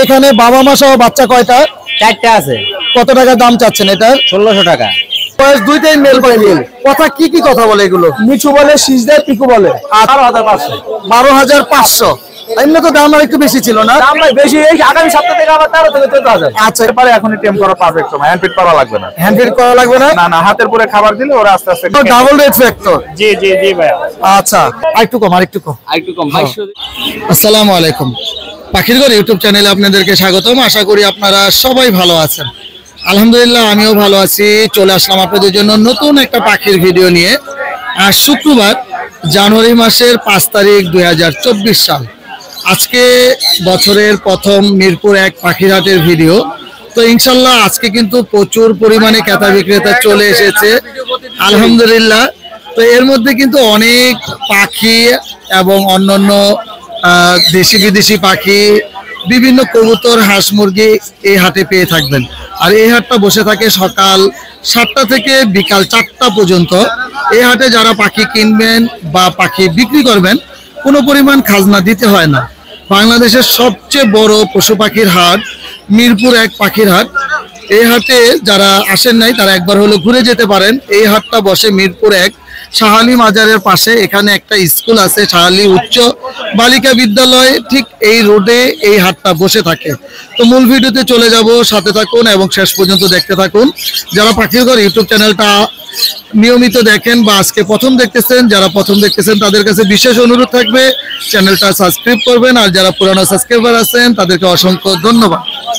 এখানে বাবা মা সহ বাচ্চা কয়টা? চারটা আছে। কত টাকা দাম চাচ্ছেন এটা? 1600 টাকা। বয়স দুইটাই মেল করে মেল। কথা কি কি কথা বলে এগুলো? মিঠু বলে, সিজদা, পিকু বলে। 12,500। এমনি তো দাম আর একটু বেশি ছিল না? দাম ভাই বেশি, এই আগামী সপ্তাহ থেকে আবার 13 থেকে 14,000। আচ্ছা, এবারে এখনই টেম করা পারফেক্ট সময়, হ্যান্ড ফিড করা লাগবে না। হ্যান্ড ফিড করা লাগবে না? না না, হাতের পরে খাবার দিলে ওরা আস্তে আস্তে ডাবল রেট ফ্যাক্টর। জি জি জি ভাইয়া। আচ্ছা, আরেকটু কম। আরেকটু কম 2200। আসসালামু আলাইকুম, পাখির ঘর ইউটিউব চ্যানেলে আপনাদেরকে স্বাগতম। আশা করি আপনারা সবাই ভালো আছেন। আলহামদুলিল্লাহ আমিও ভালো আছি। চলে আসলাম আপনাদের জন্য নতুন একটা পাখির ভিডিও নিয়ে। আর শুক্রবার জানুয়ারি মাসের 5 তারিখ 2024 সাল। আজকে বছরের প্রথম মিরপুর 1 পাখির হাটের ভিডিও। তো ইনশাল্লাহ আজকে কিন্তু প্রচুর পরিমাণে ক্রেতা বিক্রেতা চলে এসেছে আলহামদুলিল্লাহ। তো এর মধ্যে কিন্তু অনেক পাখি এবং অন্যান্য দেশি বিদেশি পাখি, বিভিন্ন কবুতর, হাঁস মুরগি এই হাটে পেয়ে থাকবেন। আর এই হাটটা বসে থাকে সকাল 7টা থেকে বিকাল 4টা পর্যন্ত। এই হাটে যারা পাখি কিনবেন বা পাখি বিক্রি করবেন কোনো পরিমাণ খাজনা দিতে হয় না। বাংলাদেশের সবচেয়ে বড় পশু পাখির হাট মিরপুর 1 পাখির হাট। এই হাটে যারা আসেন নাই তারা একবার হলো ঘুরে যেতে পারেন। এই হাটটা বসে মিরপুর 1 শাহালি মাজারের পাশে। এখানে একটা স্কুল আছে, শাহালি উচ্চ বালিকা বিদ্যালয়, ঠিক এই রোডে এই হাটটা বসে থাকে। তো মূল ভিডিওতে চলে যাব, সাথে থাকুন এবং শেষ পর্যন্ত দেখতে থাকুন। যারা পাখির ঘর ইউটিউব চ্যানেলটা নিয়মিত দেখেন বা আজকে প্রথম দেখতেছেন, যারা প্রথম দেখতেছেন তাদের কাছে বিশেষ অনুরোধ থাকবে চ্যানেলটা সাবস্ক্রাইব করবেন। আর যারা পুরানো সাবস্ক্রাইবার আছেন তাদেরকে অসংখ্য ধন্যবাদ।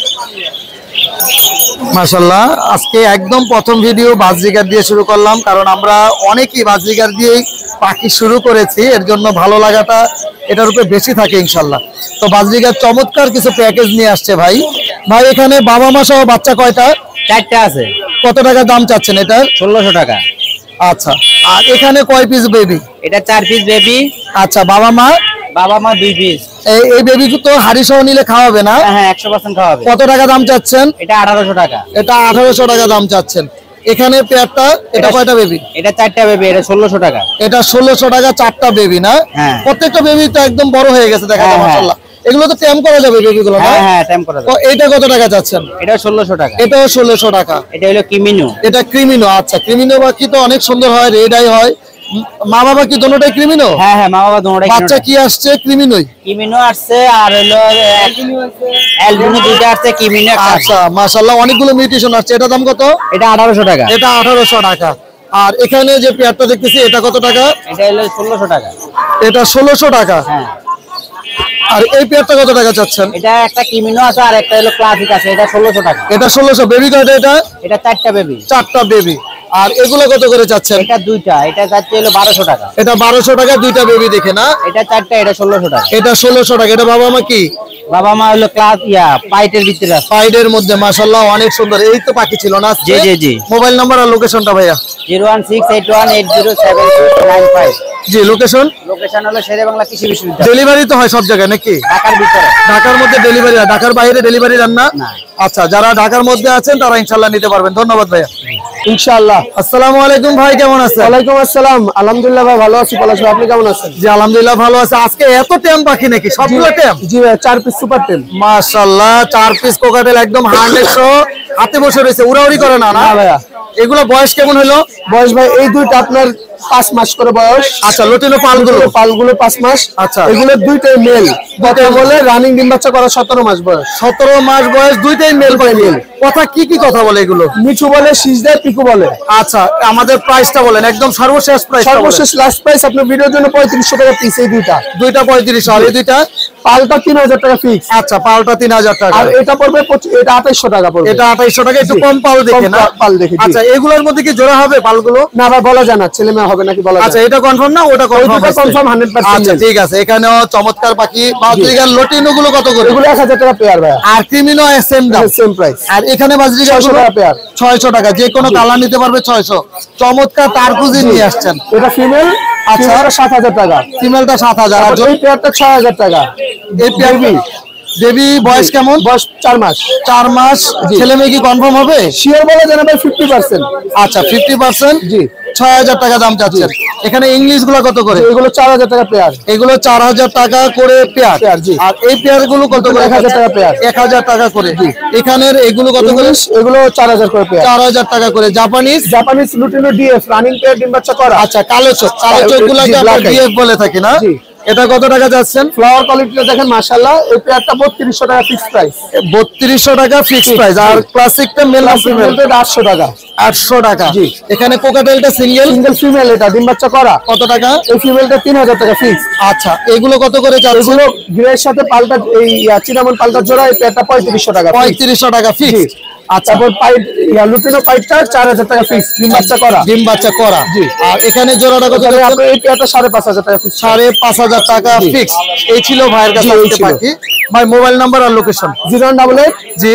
মাশাআল্লাহ, আজকে একদম প্রথম ভিডিও বাজরিগার দিয়ে শুরু করলাম, কারণ আমরা অনেকেই বাজরিগার দিয়েই পাখি শুরু করেছি। এর জন্য ভালো লাগাটা এটার উপরে বেশি থাকে ইনশাল্লাহ। তো বাজরিগার চমৎকার কিছু প্যাকেজ নিয়ে আসছে ভাই। এখানে বাবা মা সহ বাচ্চা কয়টা? চারটা আছে। কত টাকা দাম চাচ্ছেন এটার? 1600 টাকা। আচ্ছা, আর এখানে কয় পিস বেবি? এটা 4 পিস বেবি। আচ্ছা, বাবা মা 2 পিস। এই বেবি তো হাড়ি সহ নিলে খাওয়াবে না? হ্যাঁ 100% খাওয়াবে। কত টাকা দাম চাচ্ছেন? এটা 1800 টাকা। এটা 1800 টাকা দাম চাচ্ছেন। এখানে পেয়ারটা, এটা কয়টা বেবি? এটা 4টা বেবি, এটা 1600 টাকা। এটা 1600 টাকা 4টা বেবি না? হ্যাঁ। প্রত্যেকটা বেবি তো একদম বড় হয়ে গেছে দেখা যায় মাশাআল্লাহ। এগুলো তো টেম করা যাবে বেবিগুলো না? হ্যাঁ টেম করা যাবে। এটা কত টাকা চাচ্ছেন? এটা 1600 টাকা। এটাও 1600 টাকা। এটা হলো ক্রিমিনো। এটা ক্রিমিনো। আচ্ছা, ক্রিমিনো পাখি তো অনেক সুন্দর হয়, রেড আই হয়। মা বাবা কি দুটোটাই ক্রিমিনো? হ্যাঁ হ্যাঁ, মা বাবা দুটোটাই। বাচ্চা কি আসছে? ক্রিমিনোই। ক্রিমিনো আসছে আর হলো অ্যালবিনো দুইটা আসছে, ক্রিমিনো একটা। আচ্ছা মাশাআল্লাহ, অনেকগুলো মিউটেশন আসছে। এটা দাম কত? এটা 1800 টাকা। এটা 1800 টাকা। আর এখানে যে পেয়ারটা দেখতেছি এটা কত টাকা? এটা হলো 1600 টাকা। এটা 1600 টাকা। হ্যাঁ। আর এই পেয়ারটা কত টাকা চাচ্ছেন? এটা একটা ক্রিমিনো আছে আর একটা হলো ক্লাসিক আছে, এটা 1600 টাকা। এটা 1600। বেবি কয়টা এটা? এটা 4টা বেবি। 4টা বেবি। আর এগুলো কত করে চাচ্ছেন? এটা দুইটা, এটা যাচ্ছে হলো 1200 টাকা। এটা 1200 টাকা, দুইটা বেবি দেখে না? এটা 4টা, এটা 1600 টাকা। এটা 1600 টাকা। এটা বাবা মা কি? বাবা মা হলো ক্লাস পাইটের ভিতরে আছে। পাইডের মধ্যে মাশাআল্লাহ অনেক সুন্দর। এই তো পাখি ছিল না? জি জি জি। মোবাইল নাম্বার আর লোকেশনটা ভাইয়া? 01681807295। জি, লোকেশন হলো শেরে বাংলা কৃষি বিশ্ববিদ্যালয়। ডেলিভারি তো হয় সব জায়গায় নাকি? ঢাকার ভিতরে। ঢাকার মধ্যে ডেলিভারি হয়, ঢাকার বাইরে ডেলিভারি দেন না? না। আচ্ছা, যারা ঢাকার মধ্যে আছেন তারা ইনশাআল্লাহ নিতে পারবেন। ধন্যবাদ ভাইয়া। ইনশাআল্লাহ। আসসালামু আলাইকুম ভাই, কেমন আছেন? ওয়ালাইকুম আসসালাম। আলহামদুলিল্লাহ ভাই ভালো আছি। পলাশ ভাই আপনি কেমন আছেন? জি আলহামদুলিল্লাহ ভালো আছে। আজকে এত টেম পাখি নাকি? সবগুলো টেম? জি ভাই, 4 পিস সুপার টেম। মাশাআল্লাহ, 4 পিস কোকাটেল একদম 100 হাতে বসে রয়েছে, উড়াউড়ি করে না? না ভাইয়া। এগুলো বয়স কেমন হলো? বয়স ভাই এই দুইটা আপনার 5 মাস করে বয়স। আচ্ছা, লটিনো পালগুলো 5 মাস। আচ্ছা, এগুলো দুইটাই মেল। কথা বলে রানিং ডিম বাচ্চা করা 17 মাস বয়স। 17 মাস বয়স, দুইটাই মেল করে মেল। কথা কি কি কথা বলে এগুলো? মিঠু বলে, সিজদা, পিকু বলে। আচ্ছা, আমাদের প্রাইসটা বলেন, একদম সর্বশেষ প্রাইস। সর্বশেষ লাস্ট প্রাইস আপনার ভিডিওর জন্য 3500 টাকা পিস। এই দুইটা 3500। আর এই দুইটা পালটা 3000 টাকা ফিক্স। আচ্ছা, পালটা 3000 টাকা। আর এটা পড়বে এটা 2800 টাকা পড়বে। এটা 2800 টাকা। একটু কম পাল দেখে না? পাল দেখে। আচ্ছা, এগুলোর মধ্যে কি জোড়া হবে পালগুলো? না ভাই বলা যায় না, ছেলে মেয়ে হবে নাকি বলা যায়। আচ্ছা, এটা কনফার্ম না? ওটা কনফার্ম? কনফার্ম 100%। আচ্ছা ঠিক আছে। এখানেও চমৎকার পাখি। বাজরিগার লটিনো গুলো কত করে? এগুলো 1000 টাকা পেয়ার ভাই। আর ক্রিমিনো সেম দাম? Same price. আর এখানে বাজরিগার 600 টাকা পেয়ার। 600 টাকা। যে কোনো কালার নিতে পারবে 600। চমৎকার টারকুজি নিয়ে আসছেন। এটা ফিমেল। আচ্ছা, 7000 টাকা। ফিমেলটা 7000। আর এই পেয়ারটা 6000 টাকা। এই পেয়ার বেবি বয়স কেমন? বয়স 4 মাস। 4 মাস। ছেলে মেয়ে কি কনফার্ম হবে? শিওর বলা যায় না ভাই, 50%। আচ্ছা, 50%। জি। 6000 টাকা দাম চাচ্ছেন। এখানে ইংলিশ গুলো কত করে? এগুলো 4000 টাকা পেয়ার। এগুলো 4000 টাকা করে পেয়ার। জি। আর এই পেয়ার গুলো কত করে? 1000 টাকা পেয়ার। 1000 টাকা করে। এখানের এগুলো কত করে? এগুলো 4000 করে পেয়ার। 4000 টাকা করে। Japanese lutino D F running pair ডিম বাচ্চা করা। আচ্ছা, কালো চোখ গুলোকে আমরা ডিএফ বলে থাকি না? জি। এটা কত টাকা যাচ্ছেন? ফ্লাওয়ার কোয়ালিটিটা দেখেন মাশাআল্লাহ। এই পেয়ারটা 3200 টাকা ফিক্সড প্রাইস। 3200 টাকা ফিক্সড প্রাইস। আর ক্লাসিকটা মেল না ফিমেল? 800 টাকা। 800 টাকা। জি। এখানে কোকাটেলটা সিঙ্গেল ফিমেল, এটা ডিম বাচ্চা করা। কত টাকা? এই ফিমেলটা 3000 টাকা ফিক্স। আচ্ছা, এগুলো কত করে যাচ্ছে? এগুলো গ্রের সাথে পাল্টা এই চিনামন পাল্টা জোড়া, এই পেয়ারটা 3500 টাকা। 3500 টাকা ফিক্স। আচ্ছা, তারপর পাইট লুটিনো পাইটটা 4000 টাকা ফিক্স, ডিম বাচ্চা করা। ডিম বাচ্চা করা। জি। আর এখানে জোড়াটা কত? আপনার এই পেয়ারটা 5500 টাকা ফিক্স। 5500 টাকা ফিক্স। এই ছিল ভাইয়ের কাছে জি, এই আজকে ছিল। পাখি। ভাই মোবাইল নাম্বার আর লোকেশন? 088 জি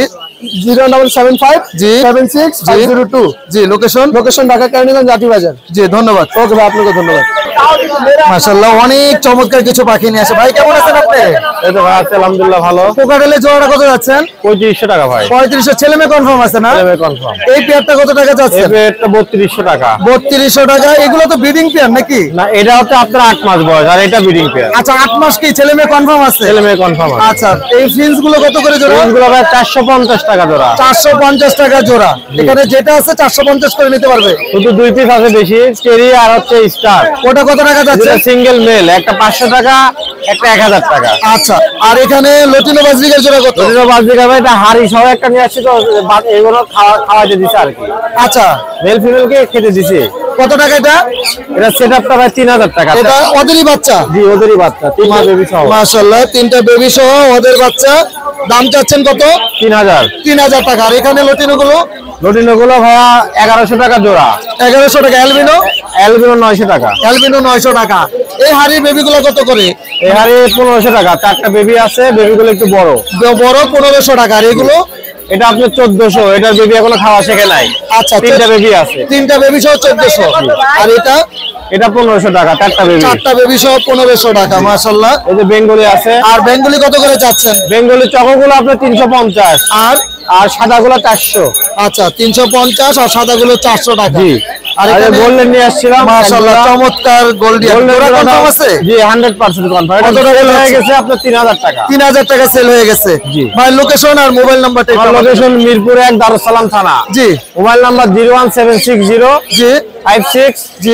0775 জি 76502। জি। লোকেশন ঢাকা কেরানীগঞ্জ জাতিবাজার। জি। ধন্যবাদ। ওকে ভাই, আপনাকে ধন্যবাদ। মাশাআল্লাহ, অনেক চমৎকার কিছু পাখি নিয়ে আসে। ভাই কেমন আছেন আপনি? এই তো ভাই আছে আলহামদুলিল্লাহ ভালো। কোকাটেলের জোড়াটা কত যাচ্ছেন? 3500 টাকা ভাই। 3500। ছেলে মেয়ে কনফার্ম আছে না? কনফার্ম। এই পেয়ারটা কত টাকা যাচ্ছে? এটা 3200 টাকা। 3200 টাকা। এগুলো তো ব্রিডিং পেয়ার নাকি? না, এটা হচ্ছে আপনার 8 মাস বয়স, আর এটা ব্রিডিং পেয়ার। আচ্ছা, 8 মাস কি ছেলে মেয়ে কনফার্ম আছে? ছেলে মেয়ে কনফার্ম আছে। আচ্ছা, এই ফিন্স গুলো কত করে জোড়া? এগুলো ভাই 450 টাকা জোড়া। 450 টাকা জোড়া। এখানে যেটা আছে 450 করে নিতে পারবে। শুধু 2 পিস আছে বেশি, চেরি আর হচ্ছে স্টার। ওটা কত টাকা যাচ্ছে? যেটা সিঙ্গেল মেল, একটা 500 টাকা, একটা 1000 টাকা। আচ্ছা, আর এখানে লটিনো বাজরিকের জোড়া কত? দুটো বাজরিকা ভাই, এটা হাড়ি সহ একটা নিয়ে আসছি তো, এগুলো খাওয়াতে দিছে আর কি। আচ্ছা, মেল ফিমেলকে খেতে দিছে। কত টাকা এটা? এটা সেটআপটা ভাই 3000 টাকা। এটা ওদেরই বাচ্চা? জি, ওদেরই বাচ্চা, 3 বেবি সহ। মাশাআল্লাহ, 3টা বেবি সহ ওদের বাচ্চা। দাম চাচ্ছেন কত? 3000। 3000 টাকা। আর এখানে লটিনো গুলো? লটিনো গুলো ভাইয়া 1100 টাকা জোড়া। 1100 টাকা। অ্যালবিনো? অ্যালবিনো 900 টাকা। অ্যালবিনো 900 টাকা। এই হাড়ির বেবি গুলো কত করে? এই হাড়ি 1500 টাকা। 4টা বেবি আছে, বেবি গুলো একটু বড়। বড় 1500 টাকা। আর এগুলো? এটা আপনার 1400। এটার বেবি এখনো খাওয়া শেখে নাই। আচ্ছা, 3টা বেবি আছে। 3টা বেবি সহ 1400। আর এটা? এটা 1500 টাকা, 4টা বেবি। 4টা বেবি সহ 1500 টাকা। মাশাআল্লাহ। এই যে বেঙ্গলি আছে। আর বেঙ্গলি কত করে চাচ্ছেন? বেঙ্গলি চকোগুলো আপনার 350। আর আর সাদাগুলো 400। আচ্ছা, 350। আর সাদাগুলো 400 টাকা। জি। আর আর এখানে গোল্ডেন নিয়ে আসছিলাম। মাশাআল্লাহ, চমৎকার গোল্ডিয়ান। ওরা কনফার্ম আছে? জি, 100% কনফার্ম। কত টাকা হয়ে যাচ্ছে? গেছে আপনার 3000 টাকা। 3000 টাকা সেল হয়ে গেছে। জি। ভাই লোকেশন আর মোবাইল নাম্বারটা একটু আমার আমাদের- লোকেশন মিরপুর 1, দারুসালাম থানা। জি মোবাইল নাম্বার 01760 জি 56 জি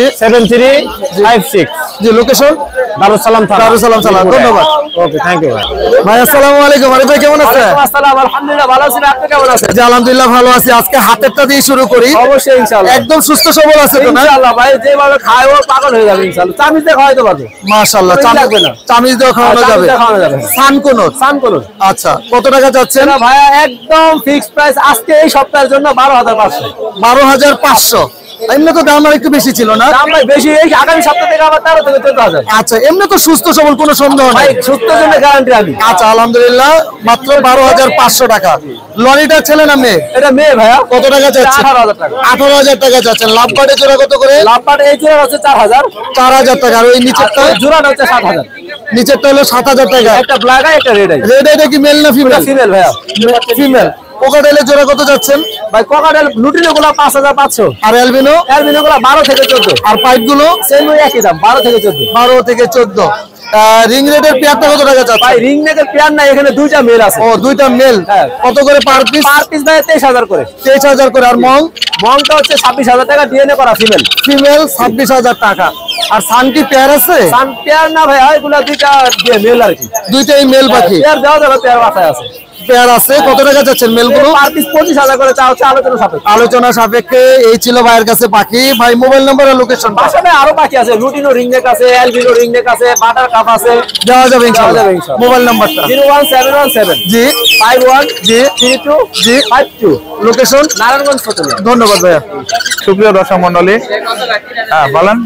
7356। জি। লোকেশন? দারুসালাম থানা। দারুসালাম থানা। ধন্যবাদ। ওকে, থ্যাংক ইউ ভাই। ভাই আসসালামু আলাইকুম। আরিফ ভাই কেমন আছেন? আসসালাম, আলহামদুলিল্লাহ ভালো আছি। আপনি কেমন আছেন? জি আলহামদুলিল্লাহ ভালো আছি। আজকে হাতেরটা দিয়ে শুরু করি। অবশ্যই ইনশাআল্লাহ। একদম সুস্থ সবল আছে তো না? ইনশাআল্লাহ ভাই, যেভাবে খায় ও পাগল হয়ে যাবে ইনশাআল্লাহ। চামিচ দিয়ে খাওয়াইতে পারবে। মাশাআল্লাহ। চামিচ লাগবে না। চামিচ দিয়ে খাওয়ানো চামিচ যাবে। দিয়ে খাওয়ানো যাবে। সান কোন? সান করুন। আচ্ছা, কত টাকা যাচ্ছেন? না ভাইয়া, একদম ফিক্সড প্রাইস আজকে এই সপ্তাহের জন্য 12500। 12500। এমনি তো দাম আর একটু বেশি ছিল না? দাম ভাই বেশি, এই আগামী সপ্তাহ থেকে আবার 13 থেকে 14000। আচ্ছা, এমনি তো সুস্থ সবল, কোনো সন্দেহ ভাই নাই। সুস্থ জন্য গ্যারান্টি আমি। আচ্ছা, আলহামদুলিল্লাহ। মাত্র 12500 টাকা। লরিটা ছেলে না মেয়ে? এটা মেয়ে ভাইয়া। কত টাকা যাচ্ছে? 18000 টাকা। 18000 টাকা যাচ্ছেন। লাভ বাটে জোড়া কত করে? লাভবাট এই জোড়া হচ্ছে 4000। 4000 টাকা। আর ওই নিচেরটা? আর জোড়াটা হচ্ছে 7000। নিচেরটা হলো 7000 টাকা। একটা ব্ল্যাক আই, একটা রেড আই। রেড আইটা কি মেল না ফিমেল? ফিমেল ভাইয়া। ফিমেল। কোকাটেলের জোড়া কত যাচ্ছেন? ভাই কোকাটেল লুটিনো গুলা 5500। আর অ্যালবিনো? অ্যালবিনো গুলা 12 থেকে 14। আর পাইপ গুলো? সেম ওই একই দাম, 12 থেকে 14। 12 থেকে 14। রিং রেডের পেয়ারটা কত টাকা যাচ্ছে? ভাই রিং নেকের পেয়ার নাই, এখানে দুইটা মেল আছে। ও, দুইটা মেল। হ্যাঁ। কত করে পার পিস? পার পিস ভাই 23000 করে। 23000 করে। আর মং? মংটা হচ্ছে 26000 টাকা, ডিএনএ করা ফিমেল। ফিমেল 26000 টাকা। আর সান কি পেয়ার আছে? সান পেয়ার না ভাই, এগুলা দুইটা মেল আর কি। দুইটাই মেল পাখি। পেয়ার দেওয়া যাবে, পেয়ার বাসায় আছে। পেয়ার আছে। কত টাকা যাচ্ছেন মেল গুলো? পার পিস 25000 করে চা হচ্ছে আলোচনা সাপেক্ষে। আলোচনা সাপেক্ষে। এই ছিল ভাইয়ের কাছে পাখি। ভাই মোবাইল নাম্বার আর লোকেশন বাসায় আরো বাকি আছে, লুটিনো রিং নেক আছে, অ্যালবিনো রিং নেক আছে, বাটার কাপ আছে। দেওয়া যাবে ইনশাআল্লাহ। দেওয়া যাবে ইনশাআল্লাহ। মোবাইল নাম্বারটা? 01717 জি 51 জি 32 জি 52। লোকেশন? নারায়ণগঞ্জ ফতুল্লা। ধন্যবাদ ভাইয়া। সুপ্রিয় দর্শক মন্ডলী, হ্যাঁ বলেন।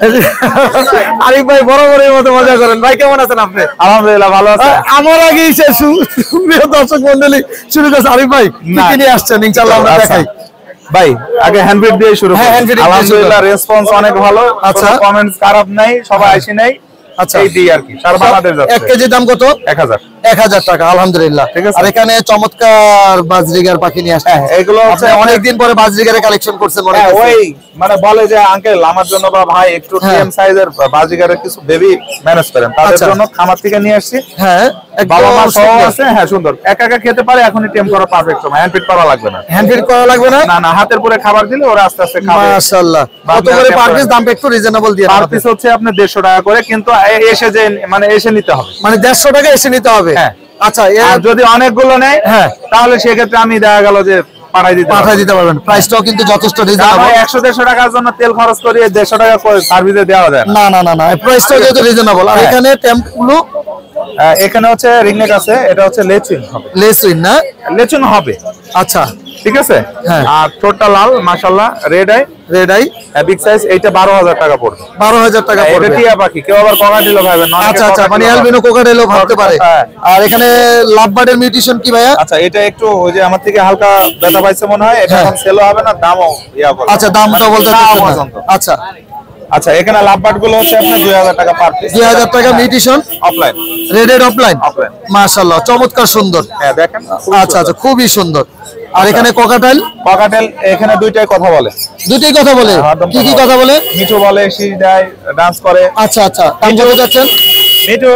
আরিফ ভাই বরাবরের মতো মজা করেন। ভাই কেমন আছেন আপনি? আলহামদুলিল্লাহ ভালো আছে। আমার আগেই সে সুপ্রিয় দর্শক মন্ডলী শুরু করছে। আরিফ ভাই কি কি নিয়ে আসছেন? ইনশাআল্লাহ আমরা দেখাই। ভাই আগে হ্যান্ডবিট দিয়ে শুরু হ্যাঁ, করি। hand feed দিয়ে আলহামদুলিল্লাহ শুরু রেসপন্স অনেক ভালো। আচ্ছা। কোনো কমেন্টস খারাপ নাই, সবাই আসি নাই। আচ্ছা। এই দিয়ে আর কি সারা বাংলাদেশ যাচ্ছে। 1 কেজির দাম কত? 1000 টাকা। আলহামদুলিল্লাহ। ঠিক আছে। আর এখানে চমৎকার বাজরিগার পাখি নিয়ে আসছে। এগুলো হচ্ছে অনেকদিন পরে বাজরিগারের কালেকশন করছেন মনে হ্যাঁ, হচ্ছে। ওই মানে বলে যে আঙ্কেল আমার জন্য বা ভাই একটু হ্যাঁ। টিএম সাইজের বাজিগারের কিছু বেবি ম্যানেজ করেন, তাদের আচ্ছা। জন্য খামার থেকে নিয়ে আসছি। হ্যাঁ, বাবা মা একদম সহ সুন্দর। আছে, হ্যাঁ সুন্দর, একা একা খেতে পারে, এখনই টিএম করা পারফেক্ট সময়, হ্যান্ড ফিড করা লাগবে না। হ্যান্ড ফিড করা লাগবে না? না না, হাতের পরে খাবার দিলে ওরা আস্তে আস্তে খাবে। মাশাআল্লাহ। কত বাংলা করে পার পেপার। পিস? দামটা একটু রিজনেবল দিয়ে পার দাও। পিস হচ্ছে আপনার 150 টাকা করে, কিন্তু এসে যে মানে এসে নিতে হবে। মানে 150 টাকা এসে নিতে হবে। হ্যাঁ। আচ্ছা, আর যদি অনেকগুলো নেয় হ্যাঁ, তাহলে সেক্ষেত্রে আমি দেখা গেল যে পাঠাই দিতে পারবেন। প্রাইসটাও কিন্তু যথেষ্ট রিজনেবল। 100-150 টাকার জন্য তেল খরচ করি, 150 টাকা সার্ভিসে দেওয়া যায় না। না, প্রাইসটাও যেহেতু রিজনেবল। আর হ্যাঁ। এখানে টেম্পগুলো এখানে হচ্ছে রিংনেক আছে, এটা হচ্ছে লেচুইন হবে, লেসুইন না? লেচুইন হবে। আচ্ছা, ঠিক আছে। হ্যাঁ। আর ঠোঁটটা লাল মাশাআল্লাহ, red eye, red eye big size, এইটা 12,000 টাকা পড়বে। 12,000 টাকা এটা পড়বে। টিয়া পাখি, কেউ আবার ককাটিলও ভাবেন না, অনেকে আচ্ছা, মানে ককাটিলও অ্যালবিনো কোকাটেলও ভাবতে পারে। হ্যাঁ। আর এখানে লাভবার্ডের মিউটেশন কি ভাইয়া? আচ্ছা, এটা একটু ওই যে আমার থেকে হালকা ব্যথা পাইছে মনে হয়, এটা হ্যাঁ। এখন সেলও হবে না, দামও ইয়া করবে। আচ্ছা, দামটা বলতে না চাচ্ছেন না। পর্যন্ত। আচ্ছা, আচ্ছা, এখানে লাভবার্ড গুলো হচ্ছে আপনার 2,000 টাকা পার পিস। 2,000 টাকা মিউটেশন, অফলাইন। রেডেড অফলাইন। অফলাইন। মাশাআল্লাহ, চমৎকার সুন্দর। হ্যাঁ, দেখেন। আচ্ছা, খুবই সুন্দর। আর এখানে কোকাটেল ককাটেল এখানে দুইটাই কথা বলে। দুটোই কথা বলে? একদম কি কথা কথা বলে? মিঠু বলে, শীষ দেয়, ডান্স করে। আচ্ছা, দাম কত যাচ্ছেন? মিঠু,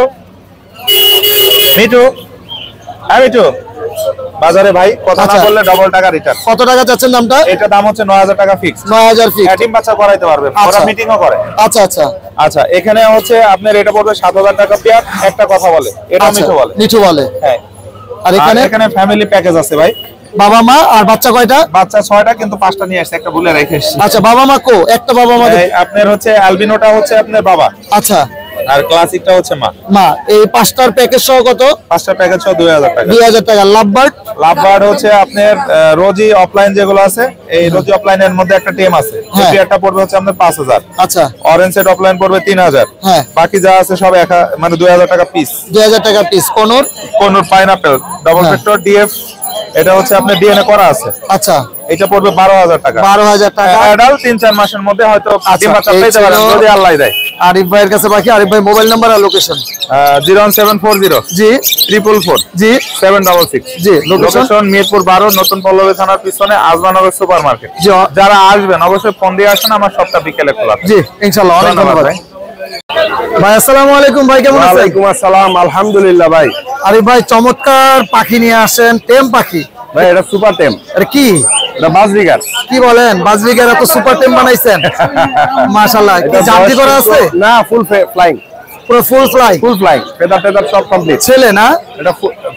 মিঠু, হ্যাঁ মিঠু, বাজারে ভাই কথা না আচ্ছা। বললে ডবল টাকা রিটার্ন। কত টাকা যাচ্ছেন দামটা? এটা দাম হচ্ছে 9,000 টাকা ফিক্স। 9,000 ফিক্স। ডিম বাচ্চা করাইতে পারবে, ওরা আচ্ছা। মিটিংও করে। আচ্ছা, আচ্ছা, এখানে হচ্ছে আপনার এটা পড়বে 7,000 টাকা পেয়ার, একটা কথা বলে, এটা মিঠু বলে। মিঠু বলে। হ্যাঁ। আর আর এখানে এখানে ফ্যামিলি প্যাকেজ আছে ভাই, বাবা মা আর বাচ্চা কয়টা? বাচ্চা 6টা, কিন্তু 5টা নিয়ে আসছে, একটা ভুলে রেখে এসেছি। আচ্ছা, বাবা মা কো? একটা বাবা মা। এই আপনার হচ্ছে অ্যালবিনোটা হচ্ছে আপনার বাবা, আচ্ছা, আর ক্লাসিকটা হচ্ছে মা। মা। এই 5টার প্যাকেজ সহ কত? 5টা প্যাকেজ সহ 2,000 টাকা। 2,000 টাকা। লাভবার্ড লাভবার্ড হচ্ছে আপনার রোজি অফলাইন যেগুলো আছে, এই রোজি অফলাইনের মধ্যে একটা টেম আছে, হ্যাঁ। একটা পড়বে হচ্ছে আপনার 5,000। আচ্ছা, অরেঞ্জ সেট অফলাইন পড়বে 3,000। হ্যাঁ। বাকি যা আছে সব মানে 2,000 টাকা পিস। 2,000 টাকা পিস। কোনর? কোন পাইনাপেল ডাবল হ্যাঁ। ফ্যাক্টর ডিএফ, এটা হচ্ছে আপনার ডিএনএ করা আছে, আচ্ছা, এটা পড়বে 12,000 টাকা। 12,000 টাকা। অ্যাডাল্ট 3-4 মাসের মধ্যে হয়তো ডিম বাচ্চা এই পেতে পারেন, ছিল যদি আল্লাহ দেয়। আরিফ ভাইয়ের কাছে বাকি। আরিফ ভাই মোবাইল নাম্বার আর লোকেশন? 01740 জি 444 জি 766। জি। লোকেশন মিরপুর 12, নতুন পল্লবী থানার পিছনে আজমানগর সুপার মার্কেট। জি। যারা আসবেন অবশ্যই ফোন দিয়ে আসেন, আমার সপ্তাহ বিকেলে খোলা থাকে। জি, ইনশাআল্লাহ। অনেক ধন্যবাদ ভাই। ভাই। আসসালামু আলাইকুম ভাই, কেমন আছেন? ওয়ালাইকুম আসসালাম, আলহামদুলিল্লাহ ভাই। আরিফ ভাই চমৎকার পাখি নিয়ে আসেন, টেম পাখি। ভাই এটা সুপার টেম, এটা কি? এটা বাজরিগার। কি বলেন? বাজরিগার এত সুপার টেম বানাইছেন? মাশাআল্লাহ। কি জার্সি করা আছে? না, ফুল ফ্লাইং, পুরো ফুল ফ্লাই। ফেদার সব কমপ্লিট। ছেলে না? এটা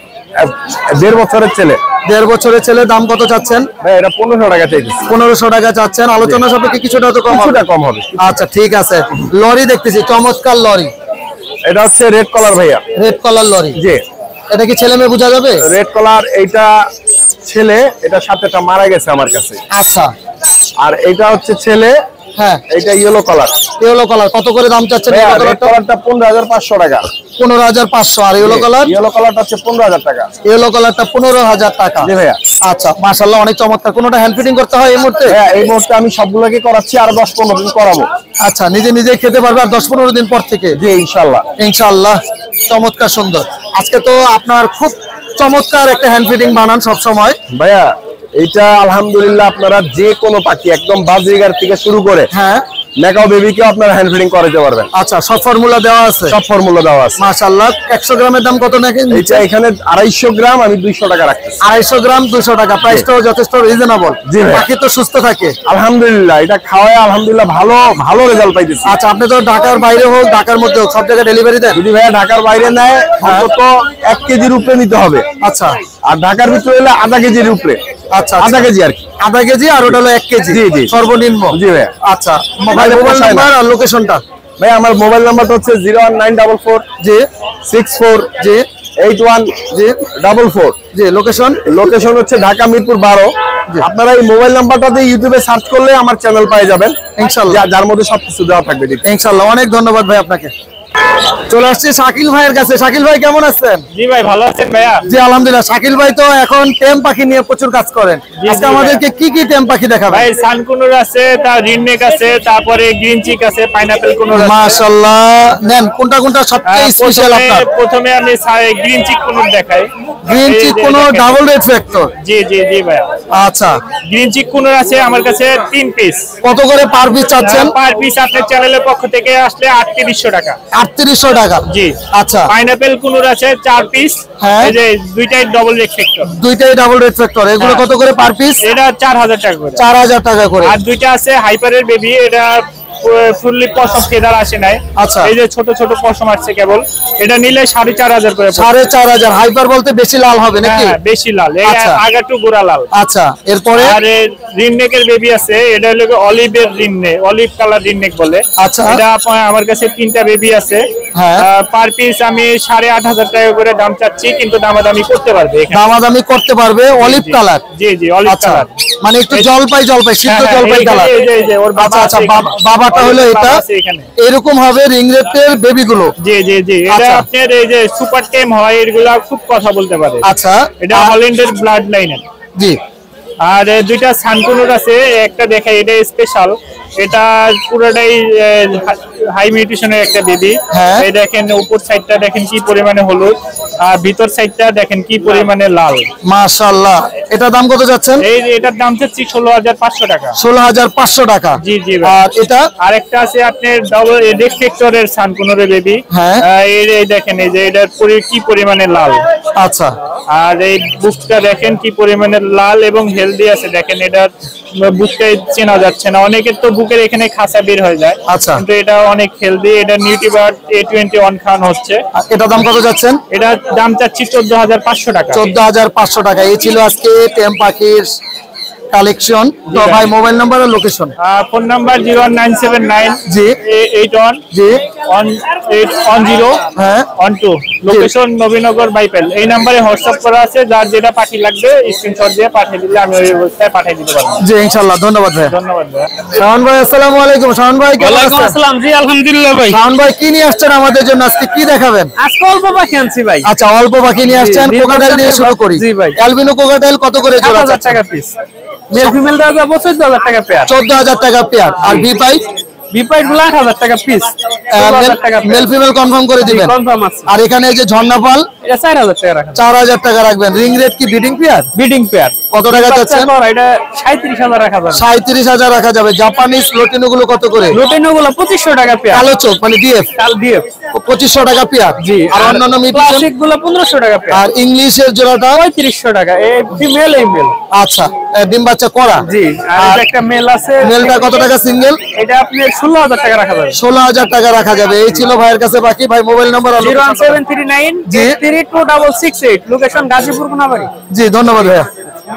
1.5 বছরের ছেলে। 1.5 বছরের ছেলে। দাম কত চাচ্ছেন? ভাই এটা 1500 টাকা চাইছি। 1500 টাকা চাচ্ছেন। আলোচনা সাপেক্ষে কিছুটা তো কম হবে? কিছুটা কম হবে। আচ্ছা, ঠিক আছে। লরি দেখতেছি, চমৎকার লরি। এটা হচ্ছে রেড কলার ভাইয়া। রেড কলার লরি। জি, এটা কি ছেলে মেয়ে বোঝা যাবে? রেড কলার, এইটা ছেলে, এটা সাথেটা মারা গেছে আমার কাছে। আচ্ছা, আর এটা হচ্ছে ছেলে, হ্যাঁ। এটা ইয়েলো কালার। ইয়েলো কালার কত করে দাম চাচ্ছেন? রেড কালারটা 15,500 টাকা। 15,500। আর ইয়েলো কালার? ইয়েলো কালারটা হচ্ছে 15,000 টাকা। ইয়েলো কালারটা 15,000 টাকা। জি ভাইয়া। আচ্ছা, মাশাআল্লাহ, অনেক চমৎকার। কোনটা হ্যান্ড ফিটিং করতে হয় এই মুহূর্তে? হ্যাঁ, এই মুহূর্তে আমি সবগুলোকে করাচ্ছি, আর 10-15 দিন করাবো। আচ্ছা, নিজে খেতে পারবে আর 10-15 দিন পর থেকে? জি, ইনশাআল্লাহ। ইনশাআল্লাহ। চমৎকার, সুন্দর। আজকে তো আপনার খুব চমৎকার একটা হ্যান্ড ফিটিং বানান সব সময় ভাইয়া। এটা আলহামদুলিল্লাহ, আপনারা যে কোনো পাখি একদম বাজরিগার থেকে শুরু করে হ্যাঁ মেকাও বেবিকে আপনারা হ্যান্ড ফিডিং করাতে পারবেন। আচ্ছা, সব ফর্মুলা দেওয়া আছে? সব ফর্মুলা দেওয়া আছে। মাশাআল্লাহ। 100 গ্রামের দাম কত নাকি? এটা এখানে 250 গ্রাম আমি 200 টাকা রাখতেছি। 250 গ্রাম 200 টাকা। প্রাইসটাও যথেষ্ট রিজনেবল। জি ভাই। পাখি তো সুস্থ থাকে আলহামদুলিল্লাহ, এটা খাওয়ায় আলহামদুলিল্লাহ ভালো রেজাল্ট পাইতেছি। আচ্ছা, আপনি তো ঢাকার বাইরে হোক ঢাকার মধ্যে হোক সব জায়গায় ডেলিভারি দেন? যদি ভাইয়া ঢাকার বাইরে নেয় অন্তত 1 কেজির উপরে নিতে হবে। আচ্ছা আর ঢাকার ভিতরে হলে আধা কেজির উপরে। আচ্ছা, আধা কেজি আর কি। আধা কেজি, আর ওটা হলো 1 কেজি জি, জি। সর্বনিম্ন। জি ভাইয়া। আচ্ছা, মোবাইল নাম্বার আর লোকেশনটা? ভাই আমার মোবাইল নাম্বারটা হচ্ছে 01944 জি 64 জি 8144। জি। লোকেশন? লোকেশন হচ্ছে ঢাকা মিরপুর 12। আপনারা এই মোবাইল নাম্বারটাতে ইউটিউবে সার্চ করলে আমার চ্যানেল পেয়ে যাবেন ইনশাআল্লাহ। যার মধ্যে সবকিছু দেওয়া থাকবে। ইনশাআল্লাহ। অনেক ধন্যবাদ ভাই আপনাকে। চলে আসছি শাকিল ভাইয়ের কাছে। শাকিল ভাই কেমন আছেন? জি ভাই, ভালো আছেন ভাইয়া? জি আলহামদুলিল্লাহ। শাকিল ভাই তো এখন টেম পাখি নিয়ে প্রচুর কাজ করেন, আজকে আমাদেরকে কি কি টেম পাখি দেখাবেন? ভাই সানকুনুর আছে, তার রিননেক আছে, তারপরে গ্রিন চিক আছে, পাইনাপেল কুনুর আছে। মাশাআল্লাহ, নেন কোনটা কোনটা সবচেয়ে স্পেশাল আপনার? প্রথমে আমি গ্রিন চিক কুনুর দেখাই। গ্রিন চিক কোনো ডাবল রেড ফ্যাক্টর? জি জি জি ভাইয়া। আচ্ছা, গ্রিন চিক কুনুর আছে আমার কাছে 3 পিস। কত করে পার পিস চাচ্ছেন? পার পিস আপনার চ্যানেলের পক্ষ থেকে আসলে 3800 টাকা। 3800 টাকা? জি। আচ্ছা, পাইনাপেল কুনুর আছে 4 পিস। হ্যাঁ। এই যে দুইটাই ডাবল রেড ফ্যাক্টর। দুইটাই ডাবল রেড ফ্যাক্টর, এগুলো হ্যাঁ। কত করে পার পিস? এটা 4000 টাকা করে। 4000 টাকা করে। আর দুইটা আছে হাইপারের বেবি, এটা ফুললি পশম ফেদার আসে নাই। আচ্ছা। এই যে ছোট ছোট পশম আসছে কেবল, এটা নিলে 4500 করে পড়বে। 4500। হাইপার বলতে বেশি লাল হবে নাকি? হ্যাঁ, বেশি লাল, এই আচ্ছা। আগা একটু গোড়া লাল। আচ্ছা, এরপরে? আর রিননেকের বেবি আছে, এটা হলো অলিভের রিননেক, অলিভ কালার রিননেক বলে। আচ্ছা। এটা আমার কাছে 3টা বেবি আছে। হ্যাঁ। পার পিস আমি 8500 টাকা করে দাম চাচ্ছি, কিন্তু দামাদামি করতে পারবে এখানে। দামাদামি করতে পারবে। অলিভ জি, কালার? জি জি, অলিভ আচ্ছা, কালার। মানে একটু জলপাই সিদ্ধ হ্যাঁ, জলপাই এই কালার। যে, এই যে, ওর বাবা আচ্ছা আচ্ছা, আছে এখানে। বাবাটা হলো অলিভ এটা, বাবা আছে এখানে। এরকম হবে রিং রেটের বেবি গুলো। জি জি জি, এটা আচ্ছা। আপনার এই যে সুপার টেম হয়, এগুলা খুব কথা বলতে পারে। আচ্ছা, এটা হল্যান্ডের ব্লাড লাইনের। জি। আর দুইটা সানকুনুর আছে, একটা দেখাই, এটা স্পেশাল। এটা পুরোটাই হাই মিউটেশনের একটা বেবি। হ্যাঁ। এই দেখেন উপর সাইডটা দেখেন কি পরিমাণে হলুদ, আর ভিতর সাইডটা দেখেন কি পরিমাণে লাল। মাশাআল্লাহ, এটা দাম কত যাচ্ছেন? এটার দাম হচ্ছে 16500 টাকা। 16500 টাকা? জি জি ভাই। আর এটা? আরেকটা আছে আপনার ডাবল রেফ্লেক্টরের সানকুনুরের বেবি। হ্যাঁ। এই দেখেন, এই যে এটার কি পরিমাণে লাল। আচ্ছা। আর এই বুকটা দেখেন কি পরিমাণে লাল এবং হেলদি আছে, দেখেন এটার বুকটাই চেনা যাচ্ছে না। অনেকের তো বুকের এখানে খাসা বের হয়ে যায়। আচ্ছা। কিন্তু এটা অনেক হেলদি। এটা নিউট্রিবার্ড A21 খাওয়ানো হচ্ছে। আর এটা দাম কত যাচ্ছেন? এটা দাম চাচ্ছি 14500 টাকা। 14500 টাকা। এই ছিল আজকে টেম পাখির কালেকশন। তো ভাই। ভাই মোবাইল নাম্বার আর লোকেশন? ফোন নাম্বার 01979 জি। 81 জি। 1810 হ্যাঁ। 12। লোকেশন নবীনগর বাইপেল। এই নাম্বারে হোয়াটসঅ্যাপ করা আছে, যার যেটা পাখি লাগবে স্ক্রিনশট দিয়ে পাঠিয়ে দিলে আমি ওই অবস্থায় পাঠিয়ে দিতে পারবো। জি ইনশাআল্লাহ, ধন্যবাদ ভাই। ধন্যবাদ ভাই। শাওন ভাই, আসসালামু আলাইকুম। শাওন ভাই কেমন ওয়ালাইকুম আছেন? আসসালাম। জি আলহামদুলিল্লাহ ভাই। শাওন ভাই কি নিয়ে আসছেন আমাদের জন্য আজকে, কি দেখাবেন? আজকে অল্প পাখি আনছি ভাই। আচ্ছা, অল্প পাখি নিয়ে আসছেন। জি, কোকাটেল দিয়ে শুরু করি। জি ভাই। অ্যালবিনো কোকাটেল কত করে জোড়া? 7000 টাকা পিস। মেল ফিমেল দেওয়া যাবে 14000 টাকা পেয়ার। 14000 টাকা পেয়ার। আর ভি পাই? বিপাইট গুলো 8000 টাকা পিস। 14000 টাকা মেল ফিমেল কনফার্ম করে দিবেন? কনফার্ম আছে। আর এখানে এই যে ঝর্ণা পাল, এটা 4000 টাকা রাখা। 4000 টাকা রাখবেন। রিং রেট কি বিডিং পেয়ার? Breeding pair. কত টাকা যাচ্ছে? এটা 37000 রাখা যাবে। 37000 রাখা যাবে। জাপানিজ লোটিনো গুলো কত করে? লোটিনো গুলো 2500 টাকা পেয়ার। কালো চোখ মানে ডিএফ কাল দিয়ে 2500 টাকা পেয়ার। জি। আর অন্যান্য মিউটেশন? ক্লাসিক গুলো 1500 টাকা পেয়ার। আর ইংলিশের জোড়াটা? 3500 টাকা। এই ফিমেল এই মেল। আচ্ছা, ডিম বাচ্চা করা? জি। আর এটা একটা মেল আছে। মেলটা কত টাকা সিঙ্গেল? এটা আপনি 16000 টাকা রাখা যাবে। 16000 টাকা রাখা যাবে। এই ছিল ভাইয়ের কাছে বাকি। ভাই মোবাইল নাম্বার? 01739 জি। 32668। লোকেশন গাজীপুর কোনাবাড়ি। জি ধন্যবাদ ভাইয়া।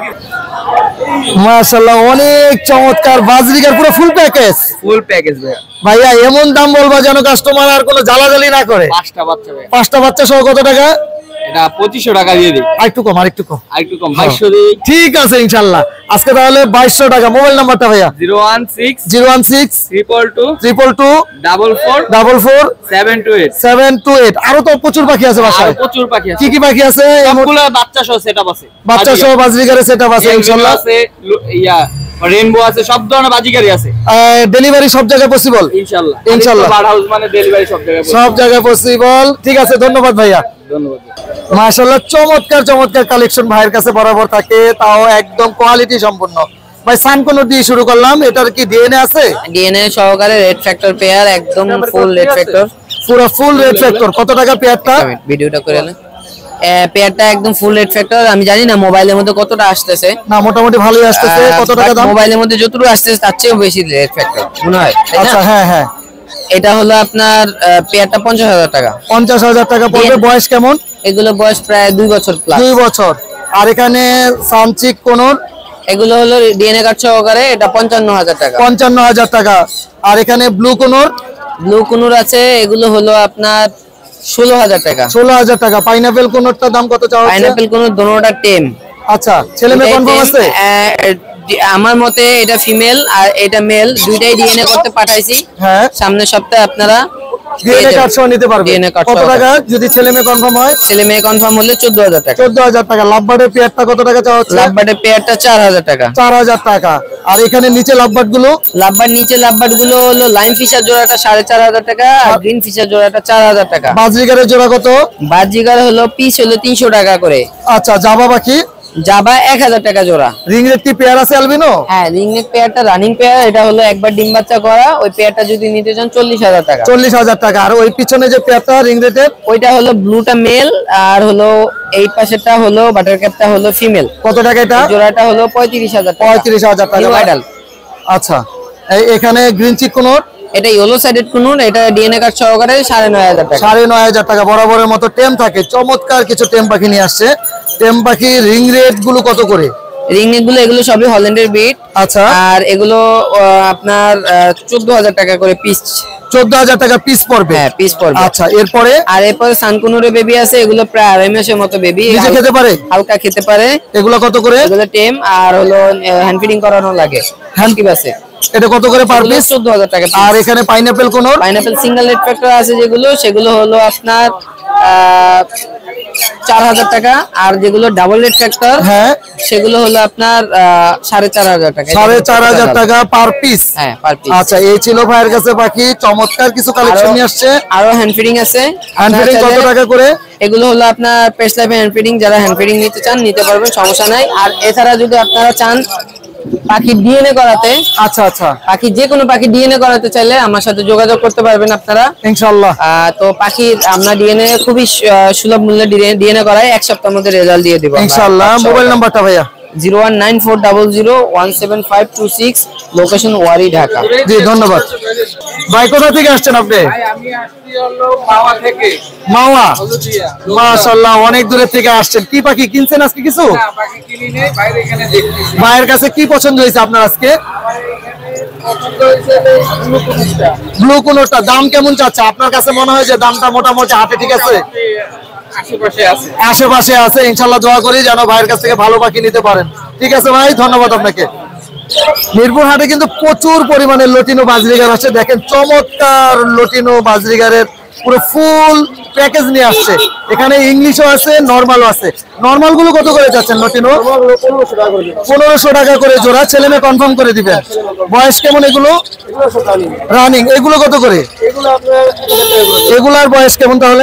মাশাআল্লাহ, অনেক চমৎকার বাজরিকার পুরো ফুল প্যাকেজ। ফুল প্যাকেজ ভাইয়া। ভাইয়া এমন দাম বলবা যেন কাস্টমার আর কোনো জ্বালাজালি না করে। 5টা বাচ্চা ভাইয়া। 5টা বাচ্চা সহ কত টাকা? এটা 2500 টাকা দিয়ে দিই। আরেকটু কম, আরেকটু কম। আরেকটু কম 2200 দিই। ঠিক আছে ইনশাআল্লাহ। আজকে তাহলে 2200 টাকা। মোবাইল নাম্বারটা ভাইয়া? 016 016 222 222 44 44 728। 728। আরো তো প্রচুর পাখি আছে আর বাসায়। প্রচুর পাখি আছে। কি কি পাখি আছে? সবগুলো বাচ্চা সহ সেটআপ আছে। বাচ্চা সহ বাজরিকারের সেটআপ আছে ইনশাআল্লাহ। আছে রেইনবো আছে, সব ধরনের বাজিকারি আছে ডেলিভারি সব জায়গায় পসিবল ইনশাআল্লাহ। ইনশাআল্লাহ। বার্ড হাউস মানে ডেলিভারি সব জায়গায় possible। সব জায়গায় পসিবল। ঠিক আছে, ধন্যবাদ ভাইয়া। ধন্যবাদ। মাশাআল্লাহ, চমৎকার চমৎকার কালেকশন ভাইয়ের কাছে বরাবর থাকে, তাও একদম কোয়ালিটি সম্পূর্ণ। ভাই সানকোনো দিয়ে শুরু করলাম, এটার কি ডিএনএ আছে? ডিএনএ সহকারে রেড ফ্যাক্টর পেয়ার, একদম ফুল রেড ফ্যাক্টর। পুরো ফুল রেড ফ্যাক্টর। কত টাকা পেয়ারটা? ভিডিওটা করে না, পেয়ারটা একদম ফুল রেড ফ্যাক্টর। আমি জানি না মোবাইলের মধ্যে কতটা আসতেছে। না মোটামুটি ভালোই আসতেছে। কত টাকা দাম? মোবাইলের মধ্যে যতটুকু আসতেছে তার চেয়েও বেশি রেড ফ্যাক্টর মনে হয়, তাই না? আচ্ছা, হ্যাঁ হ্যাঁ। এটা হলো আপনার পেয়ারটা 50000 টাকা। 50000 টাকা পড়বে। বয়স কেমন? এগুলো বয়স প্রায় 2 বছর প্লাস। 2 বছর। আর এখানে সানচিক কোনোর? এগুলো হলো ডিএনএ কার্ড সহকারে, এটা 55000 টাকা। 55000 টাকা। আর এখানে ব্লু কোনোর? ব্লু কুনুর আছে, এগুলো হলো আপনার 16000 টাকা। 16000 টাকা। পাইনাপেল কোনোরটার দাম কত চাওয়া হচ্ছে? পাইনাপেল কুনুর দোনোটা টেম। আচ্ছা, ছেলে মেয়ে কনফার্ম আছে? আমার মতে এটা ফিমেল আর এটা মেল, দুইটাই ডিএনএ করতে পাঠাইছি। হ্যাঁ। সামনের সপ্তাহে আপনারা ডিএনএ কার্ড সহ নিতে পারবে। DNA card কত সহ। টাকা যদি ছেলে মেয়ে কনফার্ম হয়? ছেলে মেয়ে কনফার্ম হলে 14,000 টাকা। 14,000 টাকা। লাভবার্ডের পেয়ারটা কত টাকা চাওয়া হচ্ছে? লাভবার্ডের পেয়ারটা 4,000 টাকা। 4,000 টাকা। আর এখানে নিচে লাভবার্ড গুলো? লাভবার্ড নিচে লাভবার্ড গুলো হলো লাইম ফিশার জোড়াটা 4,500 টাকা আর গ্রিন ফিশার জোড়াটা 4,000 টাকা। বাজরিগারের জোড়া কত? বাজিগার হলো পিস হলো 300 টাকা করে। আচ্ছা, জাবা পাখি? জাবা 1,000 টাকা জোড়া। রিংরেট কি পেয়ার আছে অ্যালবিনো? হ্যাঁ, রিংনেক পেয়ারটা রানিং পেয়ার, এটা হলো একবার ডিম বাচ্চা করা। ওই পেয়ারটা যদি নিতে চান 40,000 টাকা। 40,000 টাকা। আর ওই পিছনে যে পেয়ারটা রিংরেটের? ওইটা হলো ব্লুটা মেল আর হলো এই পাশেরটা হলো বাটার ক্যাপটা হলো ফিমেল। কত টাকা এটা? জোড়াটা হলো 35,000 টাকা। 35,000 টাকা। New adult. আচ্ছা, এখানে গ্রিন চিক কোন? এটা ইয়েলো সাইডেড কুনুন, এটা ডিএনএ কার্ড সহকারে 9,500 টাকা। 9,500 টাকা। বরাবরের মতো টেম থাকে। চমৎকার কিছু টেম পাখি নিয়ে আসছে। টেম পাখি রিং রেট গুলো কত করে? রিংনেক গুলো এগুলো সবই হল্যান্ডের বিট। আচ্ছা, আর এগুলো আপনার 14,000 টাকা করে পিস। 14,000 টাকা পিস পড়বে? হ্যাঁ, পিস পড়বে। আচ্ছা, এরপরে? আর এরপরে সানকুনুরের বেবি আছে, এগুলো প্রায় 2.5 মাসের মতো বেবি। নিজে খেতে পারে? হালকা খেতে পারে। এগুলো কত করে? এগুলো টেম আর হলো হ্যান্ড ফিডিং করানো লাগে। হ্যান্ড কিপ আছে। এটা কত করে পার পিস? 14,000 টাকা। আর এখানে পাইনাপেল কোন? পাইনাপেল সিঙ্গেল রেড ফ্যাক্টর আছে যেগুলো, সেগুলো হলো আপনার 4,000 টাকা। আর যেগুলো ডাবল রেড ফ্যাক্টর হ্যাঁ, সেগুলো হলো আপনার 4,500 টাকা। 4,500 টাকা পার পিস। হ্যাঁ, পার পিস। আচ্ছা, এই ছিল ভাইয়ের কাছে পাখি। চমৎকার কিছু কালেকশন নিয়ে আসছে। আরো হ্যান্ড ফিডিং আছে। হ্যান্ড ফিডিং কত টাকা করে? এগুলো হলো আপনার পেস্ট লাইফ হ্যান্ড ফিডিং, যারা হ্যান্ড ফিডিং নিতে চান নিতে পারবেন, সমস্যা নাই। আর এছাড়া যদি আপনারা চান পাখি ডিএনএ করাতে, আচ্ছা আচ্ছা, পাখি যে কোনো পাখি ডিএনএ করাতে চাইলে আমার সাথে যোগাযোগ করতে পারবেন আপনারা ইনশাআল্লাহ। তো পাখির আমরা ডিএনএ খুবই সুলভ মূল্যে ডিএনএ করাই, 1 সপ্তাহের মধ্যে রেজাল্ট দিয়ে দেব ইনশাআল্লাহ। মোবাইল নাম্বারটা ভাইয়া? 01940017526, লোকেশন ওয়ারি, ঢাকা। জি, ধন্যবাদ ভাই। কোথা থেকে আসছেন আপনি? আমি আসছি হলো মাওয়া থেকে। মাওয়া? মাশাআল্লাহ, অনেক দূরে থেকে আসছেন। কি পাখি কিনছেন আজকে কিছু? না, বাকি কিনি নেই, বাইরে এখানে দেখতেছি। ভাইয়ের কাছে কি পছন্দ হয়েছে আপনার আজকে? পছন্দ হয়েছে ব্লু কুনুরটা। ব্লু কোনটা দাম কেমন চাচ্ছে? আপনার কাছে মনে হয় যে দামটা মোটামুটি হাতে ঠিক আছে? আশেপাশে আছে। আশেপাশে আছে। ইনশাআল্লাহ দোয়া করি যেন ভাইয়ের কাছ থেকে ভালো পাখি নিতে পারেন। ঠিক আছে ভাই, ধন্যবাদ আপনাকে। মিরপুর হাটে কিন্তু প্রচুর পরিমাণে লটিনো বাজরিগার আছে। দেখেন চমৎকার লটিনো বাজরিগারের পুরো ফুল প্যাকেজ নিয়ে আসছে। এখানে ইংলিশও আছে, নরমালও আছে। নরমাল গুলো কত করে যাচ্ছেন লটিনো? 1500 টাকা করে জোড়া। ছেলে মেয়ে কনফার্ম করে দিবেন। বয়স কেমন এগুলো? রানিং। এগুলো কত করে? এগুলার বয়স কেমন তাহলে?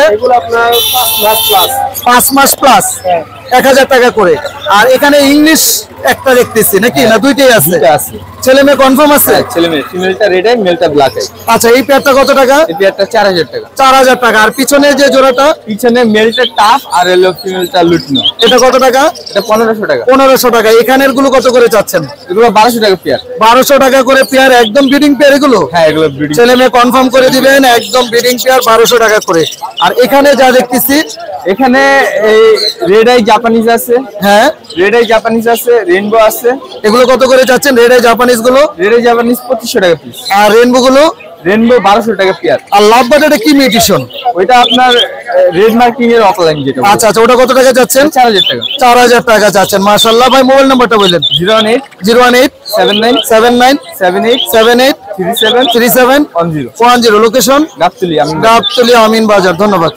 5 মাস প্লাস। 1,000 টাকা করে। আর এখানে ইংলিশ একটা দেখতেছি নাকি, না দুইটাই আছে? ছেলে মেয়ে কনফার্ম আছে? ছেলে মেয়ে, ফিমেলটা রেড আই, মেলটা ব্ল্যাক আই। আচ্ছা, এই পেয়ারটা কত টাকা? এই পেয়ারটা 4,000 টাকা। 4,000 টাকা। আর পিছনে যে জোড়াটা? পিছনে মেলটা টাফ আর হলো ফিমেলটা লুটনো। এটা কত টাকা? এটা 1500 টাকা। 1500 টাকা। এখানের গুলো কত করে চাচ্ছেন? এগুলো 1200 টাকা পেয়ার। 1200 টাকা করে পেয়ার। একদম ব্রিডিং পেয়ার এগুলো? হ্যাঁ, এগুলো ব্রিডিং। ছেলে মেয়ে কনফার্ম করে দিবেন। একদম ব্রিডিং পেয়ার 1200 টাকা করে। আর এখানে যা দেখতেছি, এখানে এই রেড আই জাপানিজ আছে। হ্যাঁ, রেড আই জাপানিজ আছে, রেইনবো আছে। এগুলো কত করে চাচ্ছেন? রেড আই জাপানিজ গুলো? রেড আই জাপানিজ 2500 টাকা পিস। আর রেনবো গুলো? রেইনবো 1200 টাকা পেয়ার। আর লাভবার্ড এটা কি মিউটেশন? ওইটা আপনার রেড মার্কিং এর অফলাইন যেটা। আচ্ছা আচ্ছা, ওটা কত টাকা যাচ্ছেন? 4000 টাকা। 4,000 টাকা যাচ্ছেন। মাশাআল্লাহ ভাই, মোবাইল নাম্বারটা বললেন? 018 018 79 79 78 78 37 37 10। 10। লোকেশন? গাবতলী। আমি গাবতলী আমিন বাজার। ধন্যবাদ।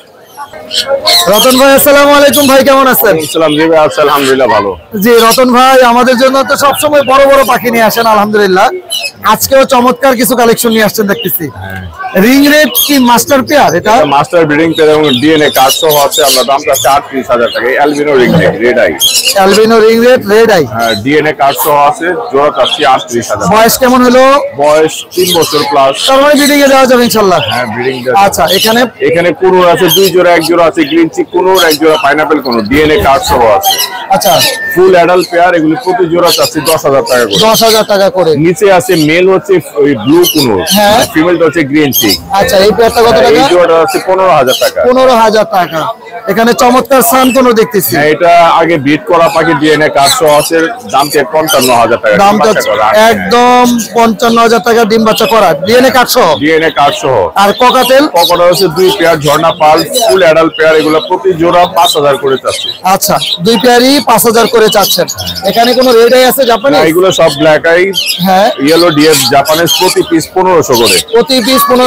রতন ভাই, আসসালামু আলাইকুম। ভাই কেমন আছেন? সালাম জি ভাই, আছি আলহামদুলিল্লাহ ভালো। জি, রতন ভাই আমাদের জন্য তো সবসময় বড় বড় পাখি নিয়ে আসেন, আলহামদুলিল্লাহ। আজকেও চমৎকার কিছু কালেকশন নিয়ে আসছেন দেখতেছি। রিং রেড কি মাস্টার পেয়ার? এটা মাস্টার ব্রিডিং পেয়ার এবং ডিএনএ কার্ড সহ আছে। আমরা দামটা 38,000 টাকা। Albino ring red eye. Albino ring red red eye. হ্যাঁ, ডিএনএ কার্ড সহ আছে। জোড়া চাচ্ছি 38,000। বয়স কেমন হলো? বয়স 3 বছর প্লাস। তার মানে ব্রিডিং এ দেওয়া যাবে ইনশাআল্লাহ? হ্যাঁ, ব্রিডিং। আচ্ছা, এখানে এখানে কুনুর আছে 2 জোড়া, 1 জোড়া আছে গ্রিন চিক কুনুর, 1 জোড়া পাইনাপেল কুনুর। ডিএনএ কার্ড সহ আছে। আচ্ছা, ফুল অ্যাডাল্ট পেয়ার। এগুলি প্রতি জোড়া চাচ্ছি 10,000 টাকা করে। 10,000 টাকা করে। নিচে আছে মেল হচ্ছে ওই ব্লু কুনুর, হ্যাঁ। ফিমেলটা হচ্ছে গ্রিন চিক। আচ্ছা, এই পেয়ারটা কত এই টাকা? জোড়াটা আছে 15,000 টাকা। 15,000 টাকা। এখানে চমৎকার সান কোনো দেখতেছি। হ্যাঁ, এটা আগে বিট করা পাখি, ডিএনএ কার্ড সহ আছে। দামটা 55,000 টাকা। দামটা একদম 55,000 টাকা। ডিম বাচ্চা করা, ডিএনএ কার্ড সহ। ডিএনএ কার্ড সহ। আর ককাটেল? ককটা হচ্ছে 2 পেয়ার, ঝর্ণা পাল ফুল অ্যাডাল্ট পেয়ার। এগুলো প্রতি জোড়া 5,000 করে চাচ্ছি। আচ্ছা, 2 পেয়ারই 5,000 করে চাচ্ছেন। এখানে কোনো রেড আই আছে জাপানি? না, এগুলো সব ব্ল্যাক আই, হ্যাঁ, ইয়েলো ডিএফ জাপানিজ। প্রতি পিস 1500 করে। প্রতি পিস 1500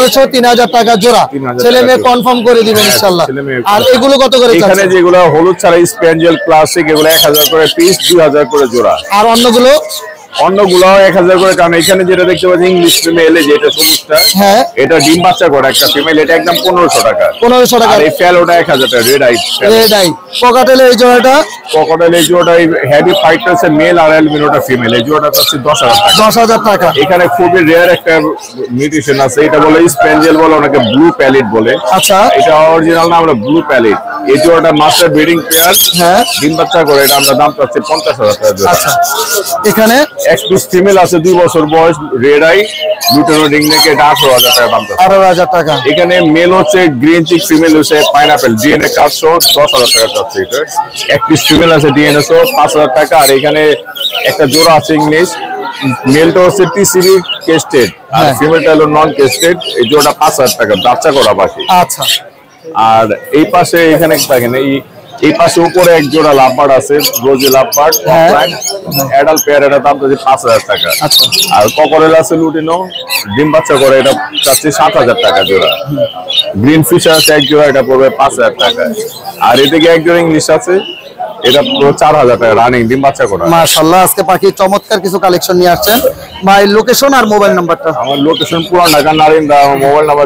1500 3000 টাকা জোড়া 3000 ছেলে মেয়ে টাকা কনফার্ম করে দিবেন হ্যাঁ, ইনশাআল্লাহ ছেলে মেয়ে আর এগুলো কত করে এখানে চাচ্ছেন যেগুলো হলুদ ছাড়া স্প্যাঞ্জেল ক্লাসিক এগুলো 1000 করে পিস 2000 করে জোড়া আর অন্যগুলো অন্যগুলো 1000 করে কারণ এখানে যেটা দেখতে পাচ্ছি ইংলিশ ফিমেল যেটা সবুজটা হ্যাঁ এটা ডিম বাচ্চা করে একটা ফিমেল এটা একদম 1500 টাকা 1500 টাকা আর এই ফেলোটা 1000 টাকা রেড আই রেড আই পকাটেলে এই জোড়াটা ক্রোকোডাইল এই জোড়াটা হেভি ফাইটারস মেল আর অ্যালবিনোটা ফিমেল এই জোড়াটা হচ্ছে 10000 টাকা 10000 টাকা এখানে খুবই রেয়ার একটা মিউটেশন আছে এটা বলে স্প্যাঞ্জেল বলে অনেকে ব্লু প্যালেট বলে আচ্ছা এটা অরিজিনাল নাম হলো ব্লু প্যালেট এই জোড়াটা মাস্টার ব্রিডিং পেয়ার হ্যাঁ ডিম বাচ্চা করে এটা আমরা দাম পাচ্ছি 50000 টাকা জোড়া আচ্ছা এখানে এক পিস ফিমেল আছে 2 বছর বয়স red eye lutino ring neck এটা 18000 টাকা দাম পাচ্ছি 18000 টাকা এখানে মেল হচ্ছে গ্রিন চিক ফিমেল হচ্ছে পাইনাপেল ডিএনএ কার্ড সহ 10000 টাকা যাচ্ছে এটা এক পিস ফিমেল আছে ডিএনএ সহ 5000 টাকা আর এখানে একটা জোড়া আছে ইংলিশ মেলটা হচ্ছে টিসিবি কেস্টেড আর ফিমেলটা হলো নন কেস্টেড এই জোড়াটা 5000 টাকা বাচ্চা করা বাকি আচ্ছা আর এই পাশে এখানে দেখেন এই পাশে উপরে এক জোড়া লাভবার্ড আছে রোজি লাভবার্ড অ্যাডাল্ট পেয়ার এটা দাম হচ্ছে 5000 টাকা আচ্ছা আর ককরেল আছে লুটিনো ডিম বাচ্চা করে এটা চাচ্ছি 7000 টাকা জোড়া গ্রিন ফিশার আছে এক জোড়া এটা পড়বে 5000 টাকা আর এদিকে এক জোড়া ইংলিশ আছে এটা পুরো 4000 টাকা রানিং ডিম বাচ্চা করা মাশাআল্লাহ আজকে পাখি চমৎকার কিছু কালেকশন নিয়ে আসছেন ভাই লোকেশন আর মোবাইল নাম্বারটা আমার location Puran Dhaka Narinda mobile number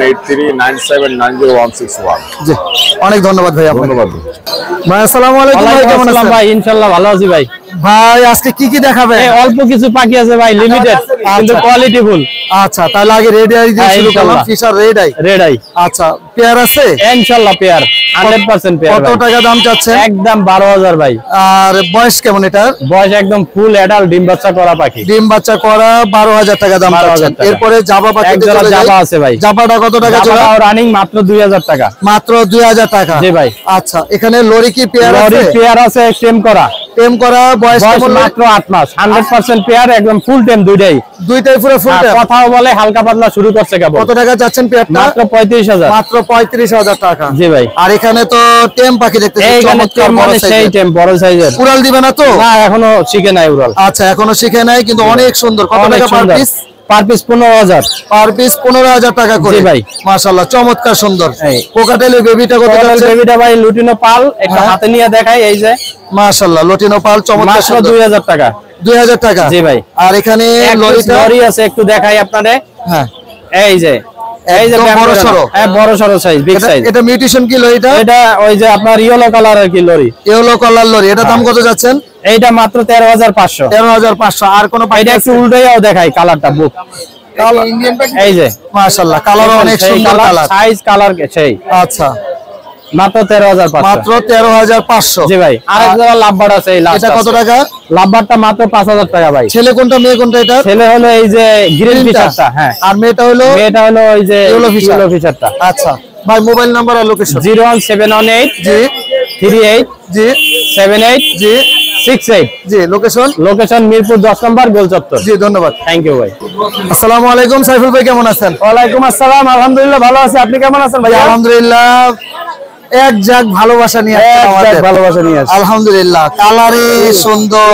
08397906161 জি অনেক ধন্যবাদ ভাই আপনাকে ধন্যবাদ ভাই আসসালামু আলাইকুম ভাই কেমন আছেন ভাই ইনশাআল্লাহ ভালো আছি ভাই ভাই আজকে কি কি দেখাবেন অল্প কিছু পাখি আছে ভাই লিমিটেড কিন্তু কোয়ালিটি ফুল আচ্ছা তাহলে আগে রেড আই দিয়ে শুরু করলাম Fischer red eye red eye আচ্ছা পেয়ার আছে ইনশাআল্লাহ পেয়ার 100% পেয়ার কত টাকা দাম চাচ্ছেন একদম 12000 ভাই আর বয়স কেমন এটার বয়স একদম ফুল অ্যাডাল্ট ডিম বাচ্চা করা পাখি ডিম বাচ্চা করা 12000 টাকা দাম 12,000 চাচ্ছেন টাকা। এরপরে জাবা পাখি এক জোড়া জাবা আছে ভাই জাবাটা কত টাকা জোড়া রানিং মাত্র 2000 টাকা মাত্র 2000 টাকা জি ভাই আচ্ছা এখানে লরি কি পেয়ার লরি আছে পেয়ার আছে টেম করা টেম করা বয়স বয়স কেমন মাত্র 8 মাস 100% পেয়ার একদম ফুল টেম দুইটাই দুইটাই পুরো ফুল টেম কথাও বলে হালকা পাতলা শুরু করছে কেবল কত টাকা যাচ্ছেন পেয়ারটা মাত্র 35000 মাত্র 35000 টাকা জি ভাই আর এখানে তো টেম পাখি দেখতেছি এইখানে টেম মানে সেই টেম বড় সাইজের উড়াল দিবে না তো না এখনো শিখে নাই উড়াল আচ্ছা এখনো শিখে নাই কিন্তু অনেক সুন্দর কত অনেক টাকা পার সুন্দর। Piece per piece 15000 per piece 15000 টাকা করে জি ভাই। মাশাআল্লাহ চমৎকার সুন্দর এই। কোকাটেলের বেবিটা কত কোকাটেল যাচ্ছে বেবিটা ভাই লুটিনো পাল একটা হ্যাঁ। হাতে নিয়ে দেখাই এই যে মাশাআল্লাহ লটিনো পাল চমৎকার মাত্র সুন্দর 2000 টাকা 2000 টাকা জি ভাই। আর এখানে এক পিস লরিটা লরি আছে একটু দেখাই আপনাদের হ্যাঁ এই যে একদম বড় সরো। হ্যাঁ বড় সরো সাইজ বিগ সাইজ এটা মিউটেশন কি লরিটা এটা ওই যে আপনার ইয়েলো কালারের কি লরি ইয়েলো কালার লরি এটা দাম কত যাচ্ছেন এইটা মাত্র 13500 13500 আর কোন পাখি এটা একটু উল্টাইও দেখাই কালারটা বুক এই যে মাশাআল্লাহ কালার অনেক সুন্দর কালার সাইজ কালার সেই আচ্ছা মাত্র 13500 মাত্র 13500 জি ভাই আরেক জোড়া লাভবার্ড আছে এই লাস্ট এটা কত টাকা লাভবার্ডটা মাত্র 5000 টাকা ভাই ছেলে কোনটা মেয়ে কোনটা এটা ছেলে হলো এই যে গ্রিন ফিশারটা হ্যাঁ আর মেয়েটা হলো মেয়েটা হলো ওই যে ইয়েলো ফিশার। ইয়েলো ফিশারটা আচ্ছা ভাই মোবাইল নাম্বার আর লোকেশন 01718 জি 38 জি 78 জি 68 জি লোকেশন লোকেশন মিরপুর 10 নম্বর গোল চত্বর জি ধন্যবাদ থ্যাংক ইউ ভাই আসসালামু আলাইকুম সাইফুল ভাই কেমন আছেন ওয়ালাইকুম আসসালাম আলহামদুলিল্লাহ ভালো আছি আপনি কেমন আছেন ভাই ভাই আলহামদুলিল্লাহ এক জাগ ভালোবাসা নিয়ে আসছেন এক আমাদের। জাগ ভালোবাসা নিয়ে আসছেন। আলহামদুলিল্লাহ কালারে সুন্দর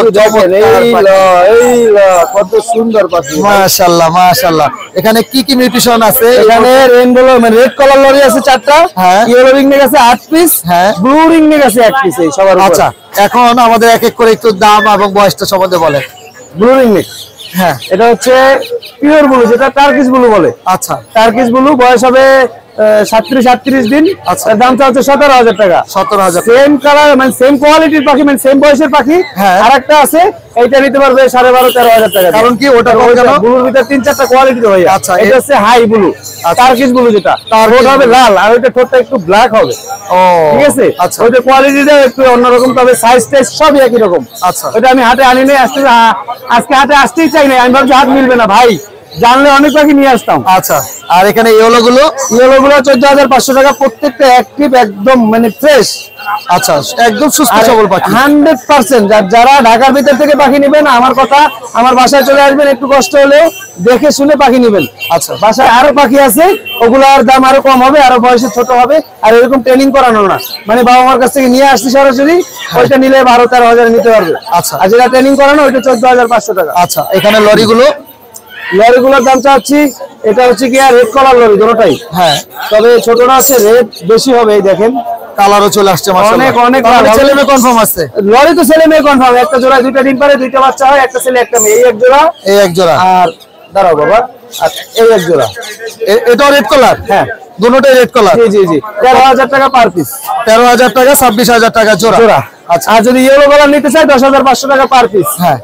কত সুন্দর পাখি মাশাআল্লাহ মাশাআল্লাহ এখানে কি কি মিউটেশন আছে এখানে রেইনবো মানে রেড কালার লরি আছে 4টা হ্যাঁ। ইয়েলো রিং নেক আছে 8 পিস হ্যাঁ। ব্লু রিং নেক আছে 1 পিস এই সবার উপর আচ্ছা এখন আমাদের এক এক করে একটু দাম এবং বয়সটা সম্বন্ধে বলেন ব্লু রিং নেক হ্যাঁ এটা হচ্ছে পিওর ব্লু যেটা টার্কিশ ব্লু বলে আচ্ছা টার্কিশ ব্লু বয়স হবে 37-38 দিন আচ্ছা। এর দামটা হচ্ছে 17000 টাকা 17000 সেম কালার মানে সেম কোয়ালিটির পাখি মানে সেম বয়সের পাখি হ্যাঁ। আরেকটা আছে এইটা নিতে পারবে 12,500-13,000 টাকা দিয়ে। কারণ কি ওটা কম কেন? ব্লুর ভিতর 3-4টা কোয়ালিটি ভাই আচ্ছা, এটা হচ্ছে হাই ব্লু টার্কিশ ব্লু যেটা ঠোঁট হবে লাল আর ওইটা ঠোঁটটা একটু ব্ল্যাক হবে ও ঠিক আছে আচ্ছা ওইটা কোয়ালিটিটা একটু অন্যরকম তবে সাইজ টাইজ সবই একই রকম আচ্ছা ওইটা আমি হাতে আনি নাই আজকে হাতে আসতেই চাই না আমি ভাবছি হাত মিলবে না ভাই জানলে অনেক পাখি নিয়ে আসতাম আচ্ছা আর এখানে ইয়েলো গুলো 14,500 টাকা প্রত্যেকটা অ্যাক্টিভ একদম মানে ফ্রেশ আচ্ছা একদম সুস্থ সবল পাখি 100% যারা ঢাকার ভিতর থেকে পাখি নেবেন আমার কথা আমার বাসায় চলে আসবেন একটু কষ্ট হলেও দেখে শুনে পাখি নেবেন আচ্ছা বাসায় আরো পাখি আছে ওগুলার দাম আরো কম হবে আরো বয়সে ছোট হবে আর এরকম ট্রেনিং করানো না মানে বাবা মার কাছ থেকে নিয়ে আসছি সরাসরি ওইটা নিলে 12-13 হাজার নিতে পারবে আচ্ছা। আর যেটা ট্রেনিং করানো ওইটা 14,500 টাকা আচ্ছা এখানে লরি গুলো লরিগুলোর দাম চাচ্ছি, এটা হচ্ছে কি রেড কালার লরি দুটোটাই। হ্যাঁ, তবে ছোটটা আছে রেড বেশি হবে, এই দেখেন কালারও চলে আসছে মাশাআল্লাহ। অনেক অনেক ছেলে মেয়ে কনফার্ম আছে? লরি তো ছেলে মেয়ে কনফার্ম, একটা জোড়া 2টা ডিম পারে, 2টা বাচ্চা হয়, একটা ছেলে একটা মেয়ে, এই এক জোড়া। এই এক জোড়া। আর দাঁড়াও বাবা, আচ্ছা এই এক জোড়া। এটাও রেড কালার? হ্যাঁ, দুটোটাই রেড কালার। জি জি জি। 13,000 টাকা পার পিস। 13,000 টাকা, 26,000 টাকা জোড়া। জোড়া। আচ্ছা, আর যদি ইয়েলো কালার নিতে চাই 10,500 টাকা পার পিস। হ্যাঁ,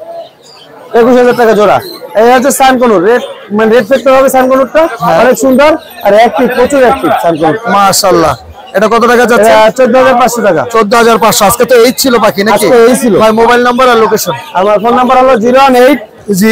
21,000 টাকা জোড়া। এই হচ্ছে সানকনুর রেড, মানে রেড ফেক্টর হবে সানকনুরটা, অনেক সুন্দর আর অ্যাক্টিভ, প্রচুর অ্যাক্টিভ সানকনুর। মাশাআল্লাহ। এটা কত টাকা যাচ্ছে? 14,500 টাকা। 14,500। আজকে তো এই ছিল পাখি নাকি? আজকে এই ছিল। ভাই মোবাইল নাম্বার আর লোকেশন? আমার ফোন নাম্বার হলো 018 জি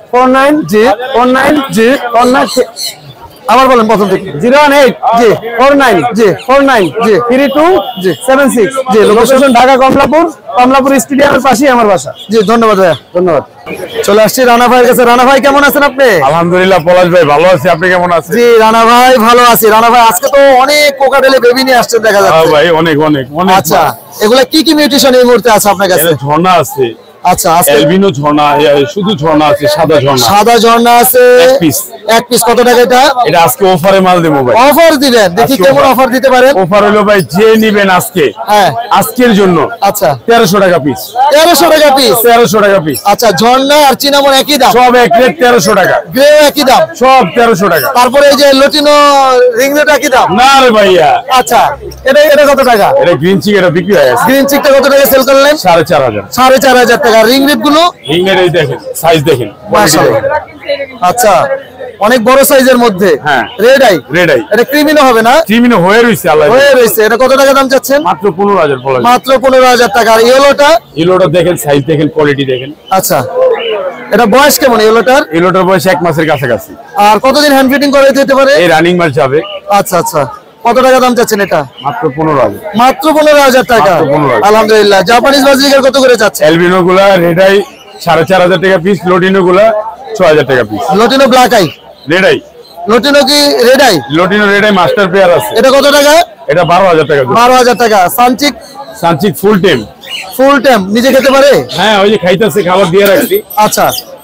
49 জি 49 জি। 49 আবার বলেন প্রথম থেকে। 018 জি 49 জি 49 জি 32 জি 76 জি। লোকেশন ঢাকা কমলাপুর, কমলাপুর স্টেডিয়ামের পাশেই আমার বাসা। জি, ধন্যবাদ ভাইয়া। ধন্যবাদ। চলে আসছি রানা ভাইয়ের কাছে। রানা ভাই কেমন আছেন আপনি? আলহামদুলিল্লাহ পলাশ ভাই ভালো আছি, আপনি কেমন আছেন? জি রানা ভাই ভালো আছি। রানা ভাই আজকে তো অনেক কোকাটেলে বেবি নিয়ে আসছেন দেখা হ্যাঁ যাচ্ছে। ভাই, অনেক অনেক অনেক। আচ্ছা, এগুলা কি কি মিউটেশন এই মুহূর্তে আছে আপনার কাছে? এটা ঝর্ণা আছে, আচ্ছা, আজকে অ্যালবিনো ঝর্ণা, শুধু ঝর্ণা আছে, সাদা ঝর্ণা। সাদা ঝর্ণা আছে এক piece। এক পিস। কত টাকা এটা? এটা আজকে অফারে মাল দেবো ভাই। অফার দিবেন? দেখি আজকে কেমন offer। অফার দিতে পারেন। অফার হলো ভাই, যে নিবেন আজকে, হ্যাঁ, আজকের জন্য আচ্ছা 1300 টাকা পিস। 1300 টাকা পিস। 1300 টাকা পিস। আচ্ছা, ঝর্ণা আর চিনামন একই দাম? সব এক রেট 1300 টাকা। গ্রে একই দাম? সব 1300 টাকা। তারপরে এই যে লটিনো রিংনেট একই দাম? না রে ভাইয়া, আচ্ছা, এটা এটা কত টাকা? এটা গ্রিন চিক, এটা বিক্রি হয়ে গেছে গ্রিন চিকটা কত টাকা সেল করলেন? 4500। 4,500 টাকা। রিংনেট গুলো হিংয়ের এই দেখেন, সাইজ দেখেন, মাশাআল্লাহ। আচ্ছা, অনেক বড় সাইজের মধ্যে। হ্যাঁ। Red eye? Red eye. এটা ক্রিমিনো হবে না? চিমিনো হয়ে রইছে আল্লাহ। হয়ে রয়েছে। এটা কত টাকা দাম চাচ্ছেন? মাত্র 15,000 পলাশ। মাত্র 15,000 টাকা। আর ইয়েলোটা? ইলোটা দেখেন, সাইজ দেখেন, কোয়ালিটি দেখেন। আচ্ছা, এটা বয়স কেমন ইয়েলোটার? ইলোটার বয়স 1 মাসের কাছাকাছি। আর কতদিন হ্যান্ড ফিটিং করে দিতে পারে? এই রানিং মাস যাবে। আচ্ছা আচ্ছা, কত টাকা দাম চাচ্ছেন এটা? মাত্র 15,000। মাত্র 15,000 টাকা। মাত্র 15,000। আলহামদুলিল্লাহ। জাপানিজ বাজিকার কত করে যাচ্ছে? অ্যালবিনো গুলা রেড আই 4,500 টাকা পিস, লোটিনো গুলা 6,000 টাকা piece. Lutino black eye? Red eye, lutino কি red eye? Lutino red eye master pair আছে, এটা কত টাকা? এটা 12,000 টাকা। 12,000 টাকা। সানচিক সানচিক ফুল টেম। ফুল টাইম নিজে খেতে পারে? হ্যাঁ, ওই যে খাইতেছে, খাবার দিয়ে রাখছি। আচ্ছা,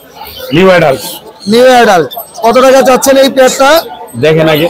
নিউ অ্যাডাল্ট। New adult. কত টাকা চাচ্ছেন এই পেয়ারটা? দেখেন আগে,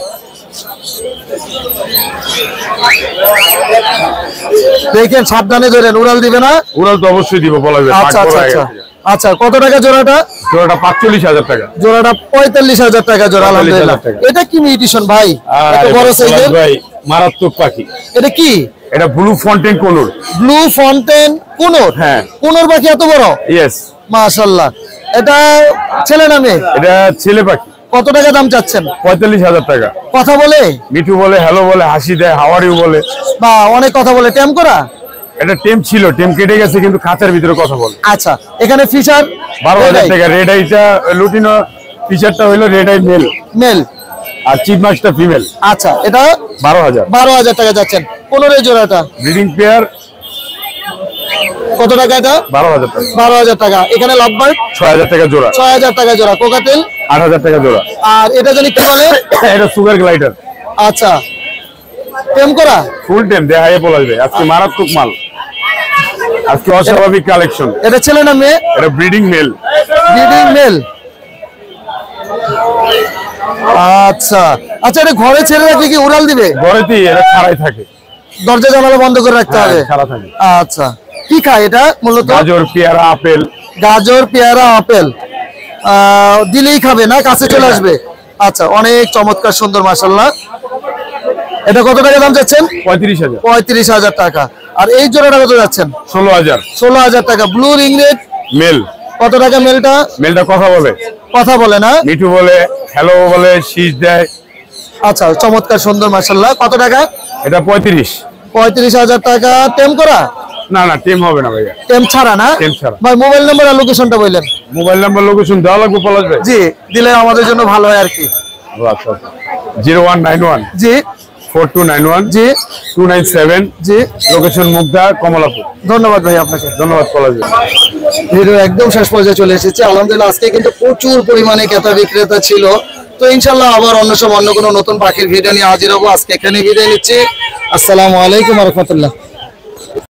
দেখেন, সাবধানে ধরেন, উড়াল দিবে না? উড়াল তো অবশ্যই দিব, বলা যায়। আচ্ছা আচ্ছা আচ্ছা আচ্ছা। কত টাকা জোড়াটা? জোড়াটা 45,000 টাকা। জোড়াটা 45,000 টাকা জোড়া। আলহামদুলিল্লাহ। 45,000 টাকা। এটা কি মিউটেশন ভাই? এত আরে বড় সাইজের? ভাই, মারাত্মক পাখি। এটা কি? এটা blue fountain conure. Blue fountain conure? হ্যাঁ। কুনোর পাখি এত বড়? ইয়েস। মাশাআল্লাহ। এটা ছেলে না মেয়ে? এটা ছেলে পাখি। কত টাকা দাম চাচ্ছেন? 45,000 টাকা। কথা বলে? মিঠু বলে, হ্যালো বলে, হাসি দেয়, হাওয়ারিও বলে। বা অনেক কথা বলে। টেম করা? এটা টেম ছিল, টেম কেটে গেছে, কিন্তু খাঁচার ভিতরে কথা বলে। আচ্ছা, এখানে ফিচার? 12,000 টাকা। রেড আইটা লুটিনো ফিচারটা হইলো রেড আই মেল, মেল। আর চিপ মাছটা ফিমেল। আচ্ছা, এটা 12,000। 12,000 টাকা যাচ্ছেন। 15 জোড়াটা ব্রিডিং পেয়ার কত টাকা? এটা 12,000 টাকা। 12,000 টাকা। এখানে লাভবার্ড 6,000 টাকা জোড়া। 6,000 টাকা জোড়া। কোকাটেল 8,000 টাকা জোড়া। আর এটা জানি কি বলে? এটা সুগার গ্লাইডার। আচ্ছা, টেম করা? ফুল টেম দেখাইয়ে বলা যাবে। আজকে মারাত্মক মাল, আজকে অস্বাভাবিক কালেকশন। এটা ছেলে না মেয়ে? এটা ব্রিডিং মেল। Breeding male. আচ্ছা আচ্ছা, এটা ঘরে ছেড়ে রাখলে কি উড়াল দিবে? ঘরেতেই এটা খাড়াই থাকে, দরজা জানালা বন্ধ করে রাখতে হবে? খাড়া থাকে। আচ্ছা, কি খায় এটা মূলত? গাজর, পেয়ারা, আপেল। গাজর, পেয়ারা, আপেল দিলেই খাবে না, কাছে চলে আসবে? আচ্ছা, অনেক চমৎকার, সুন্দর, মাশাআল্লাহ। এটা কত টাকা দাম যাচ্ছেন? 35,000। 35,000 টাকা। আর এই জোড়াটা কত যাচ্ছেন? 16,000। 16,000 টাকা। ব্লু রিংনেট মেল। কত টাকা মেলটা? মেলটা কথা বলে, কথা বলে না? মিঠু বলে, হ্যালো বলে, শীষ দেয়। আচ্ছা, চমৎকার, সুন্দর, মাশাআল্লাহ। কত টাকা? এটা 35। 35,000 টাকা। টেম করা? না না, টেম হবে না ভাইয়া, টেম ছাড়া না? টেম ছাড়া। ভাই মোবাইল নাম্বার আর লোকেশনটা বললেন? মোবাইল নাম্বার, লোকেশন দেওয়া লাগবে পলাশ ভাই? জি, দিলে আমাদের জন্য ভালো হয় আর কি। আচ্ছা, 0191 জি 4291 জি 297। জি। লোকেশন মুগদা, কমলাপুর। ধন্যবাদ ভাই আপনাকে। ধন্যবাদ পলাশ ভাই। ভিডিও একদম শেষ পর্যায়ে চলে এসেছে। আলহামদুলিল্লাহ আজকে কিন্তু প্রচুর পরিমাণে ক্রেতা বিক্রেতা ছিল। তো ইনশাল্লাহ আবার অন্য সময় অন্য কোনো নতুন পাখির ভিডিও নিয়ে হাজির হবো। আজকে এখানে বিদায় নিচ্ছি। আসসালামু আলাইকুম ওয়া রাহমাতুল্লাহ।